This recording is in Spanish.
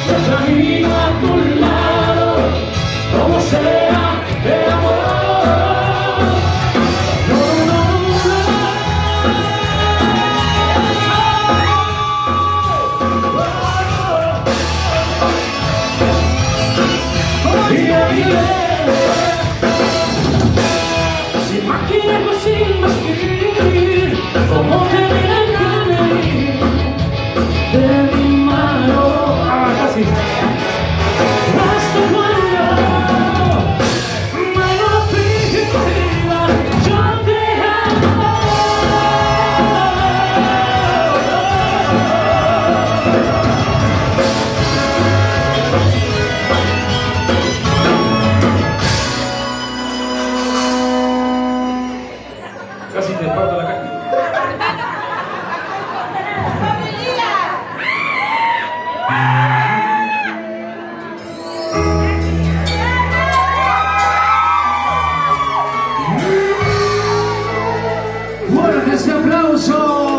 yo camino a tu lado, como sea el amor. Sin maquinar o sin masquir, como termina el camino de mi mano. Casi. Hasta cuando mano primitiva yo te amo. Casi te parto la cara. Fuerte ese aplauso.